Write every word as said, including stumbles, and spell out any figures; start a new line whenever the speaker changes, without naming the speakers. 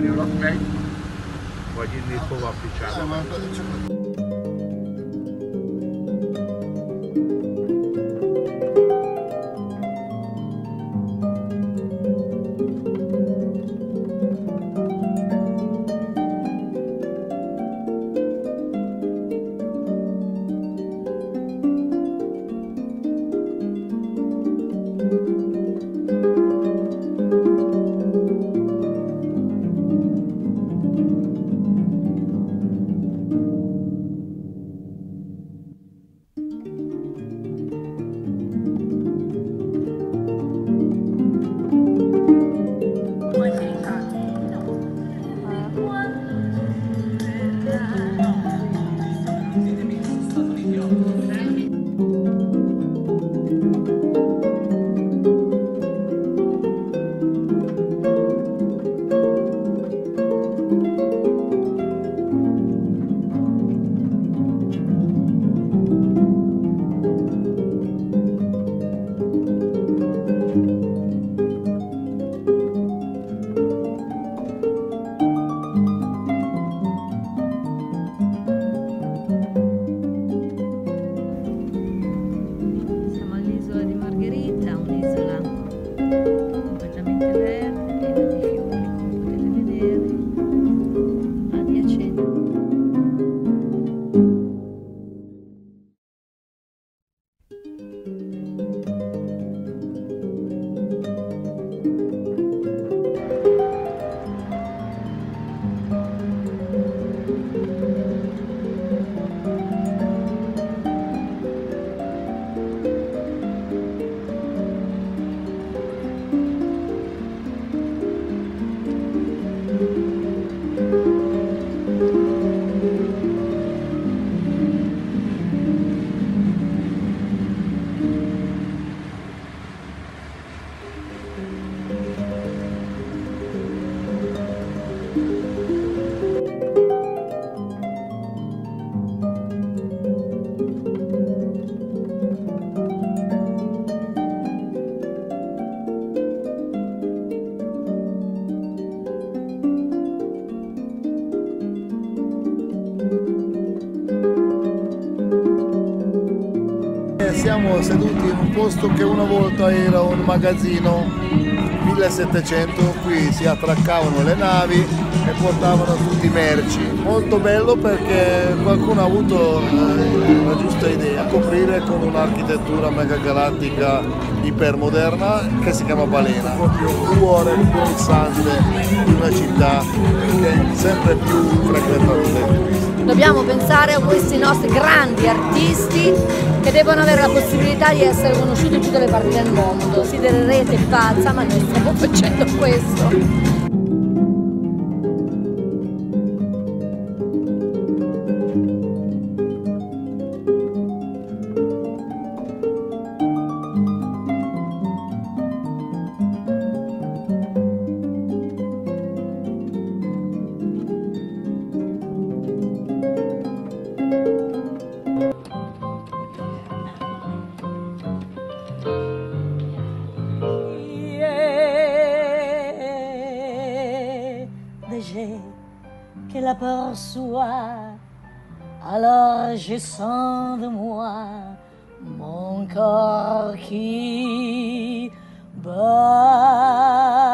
europei, godinný slova přičárat.
Siamo seduti in un posto che una volta era un magazzino, millesettecento, qui si attraccavano le navi e portavano tutti i merci. Molto bello perché qualcuno ha avuto eh, la giusta idea, coprire con un'architettura megagalattica ipermoderna che si chiama Balena, proprio il cuore pulsante di una città che è sempre più frequentata dai turisti.
Dobbiamo pensare a questi nostri grandi artisti che devono avere la possibilità di essere conosciuti in tutte le parti del mondo. Si direte pazza, ma noi stiamo facendo questo.
Que la perçoit, alors je sens de moi mon corps qui bat.